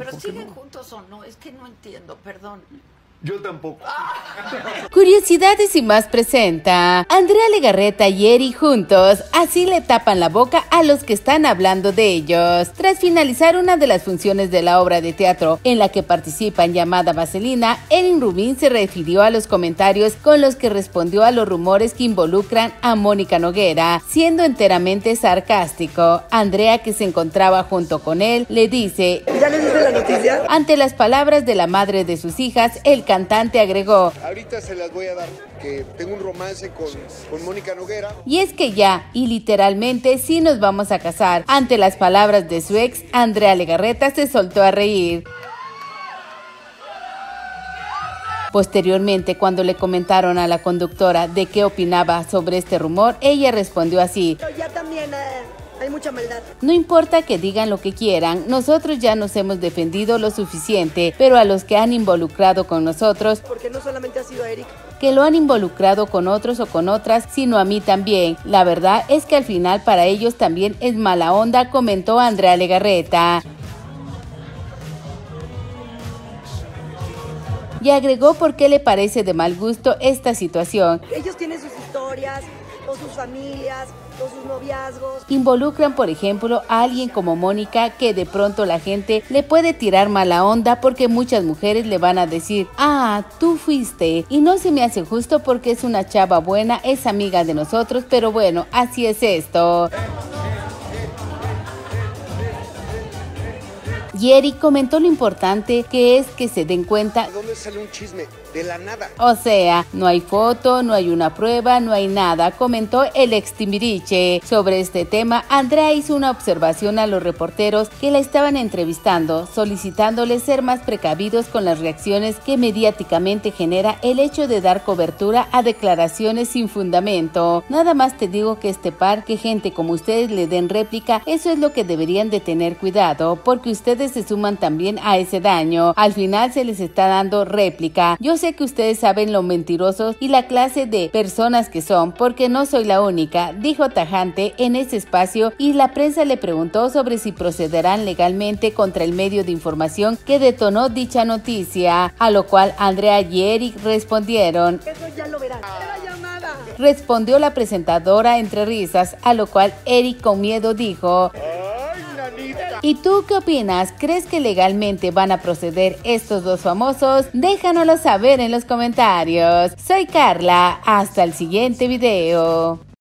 ¿Pero ¿por qué siguen no? juntos o no? Es que no entiendo, perdón. Yo tampoco. Curiosidades y más presenta Andrea Legarreta y Eric juntos, así le tapan la boca a los que están hablando de ellos. Tras finalizar una de las funciones de la obra de teatro en la que participan llamada Vaselina, Eric Rubin se refirió a los comentarios con los que respondió a los rumores que involucran a Mónica Noguera, siendo enteramente sarcástico. Andrea, que se encontraba junto con él, le dice: ¿Ya le diste la noticia? Ante las palabras de la madre de sus hijas, el cantante agregó: ahorita se las voy a dar, que tengo un romance con Mónica Noguera. Y es que ya, y literalmente, sí nos vamos a casar. Ante las palabras de su ex, Andrea Legarreta se soltó a reír. Posteriormente, cuando le comentaron a la conductora de qué opinaba sobre este rumor, ella respondió así: Pero ya también hay mucha maldad. no importa que digan lo que quieran, nosotros ya nos hemos defendido lo suficiente, pero a los que han involucrado con nosotros, Porque no solamente ha sido a Eric. que lo han involucrado con otros o con otras, sino a mí también. La verdad es que al final para ellos también es mala onda, comentó Andrea Legarreta. Y agregó por qué le parece de mal gusto esta situación. Ellos tienen sus historias, con sus familias, con sus noviazgos. Involucran, por ejemplo, a alguien como Mónica, que de pronto la gente le puede tirar mala onda porque muchas mujeres le van a decir: ah, tú fuiste. Y no se me hace justo porque es una chava buena, es amiga de nosotros, pero bueno, así es esto. Y Eric comentó lo importante que es que se den cuenta. ¿De dónde sale un chisme? De la nada. O sea, no hay foto, no hay una prueba, no hay nada, comentó el ex Timbiriche. Sobre este tema, Andrea hizo una observación a los reporteros que la estaban entrevistando, solicitándoles ser más precavidos con las reacciones que mediáticamente genera el hecho de dar cobertura a declaraciones sin fundamento. Nada más te digo que este par, que gente como ustedes le den réplica, eso es lo que deberían de tener cuidado, porque ustedes se suman también a ese daño. Al final se les está dando réplica. Yo sé que ustedes saben lo mentirosos y la clase de personas que son, porque no soy la única, dijo tajante en ese espacio, y la prensa le preguntó sobre si procederán legalmente contra el medio de información que detonó dicha noticia, a lo cual Andrea y Eric respondieron. Eso ya lo verás. Era llamada. Respondió la presentadora entre risas, a lo cual Eric con miedo dijo: ¿y tú qué opinas? ¿Crees que legalmente van a proceder estos dos famosos? Déjanoslo saber en los comentarios. Soy Carla, hasta el siguiente video.